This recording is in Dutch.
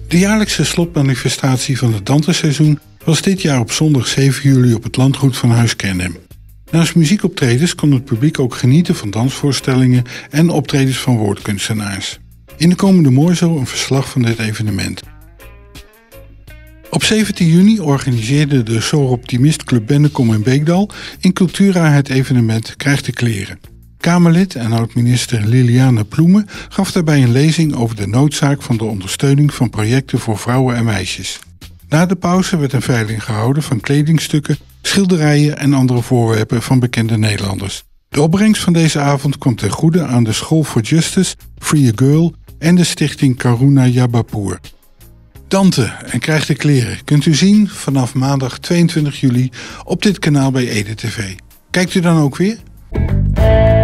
De jaarlijkse slotmanifestatie van het Dante-seizoen was dit jaar op zondag 7 juli op het landgoed van Huis Kernhem. Naast muziekoptredens kon het publiek ook genieten van dansvoorstellingen en optredens van woordkunstenaars. In de komende Mooizo een verslag van dit evenement. Op 17 juni organiseerde de Soroptimist Club Bennekom in Beekdal in Cultura het evenement Krijg de kleren. Kamerlid en oud-minister Liliane Ploemen gaf daarbij een lezing over de noodzaak van de ondersteuning van projecten voor vrouwen en meisjes. Na de pauze werd een veiling gehouden van kledingstukken, schilderijen en andere voorwerpen van bekende Nederlanders. De opbrengst van deze avond kwam ten goede aan de School for Justice, Free a Girl en de stichting Karuna Jabapur. Dante en Krijg de kleren kunt u zien vanaf maandag 22 juli op dit kanaal bij Ede TV. Kijkt u dan ook weer?